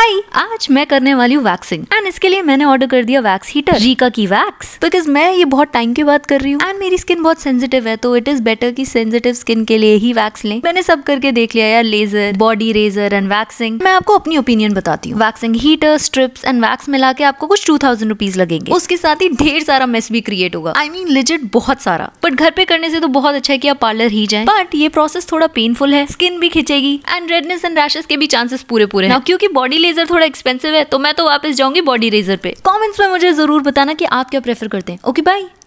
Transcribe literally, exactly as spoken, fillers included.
हाय, आज मैं करने वाली हूँ वैक्सिंग एंड इसके लिए मैंने ऑर्डर कर दिया वैक्स हीटर रीका की वैक्स, बिकॉज मैं ये बहुत टाइम के बाद कर रही हूँ एंड मेरी स्किन बहुत सेंसिटिव है, तो इट इज बेटर कि सेंसिटिव स्किन के लिए ही वैक्स लें। मैंने सब करके देख लिया यार, laser, body razor and waxing. मैं आपको अपनी ओपिनियन बताती हूँ। Waxing heater, strips and wax मिला के आपको कुछ टू थाउजेंड रुपीज लगेंगे। उसके साथ ही ढेर सारा मेस भी क्रिएट होगा। आई मीन लिजिट बहुत सारा। बट घर पे करने से तो बहुत अच्छा है कि आप पार्लर ही जाएं, बट ये प्रोसेस थोड़ा पेनफुल है, स्किन भी खिंचेगी एंड रेडनेस एंड रैशेस के भी चांसेस पूरे पूरे हैं। क्योंकि बॉडी लेजर थोड़ा एक्सपेंसिव है, तो मैं तो वापस जाऊंगी बॉडी रेजर पे। कमेंट्स में मुझे जरूर बताना कि आप क्या प्रेफर करते हैं। Okay bye.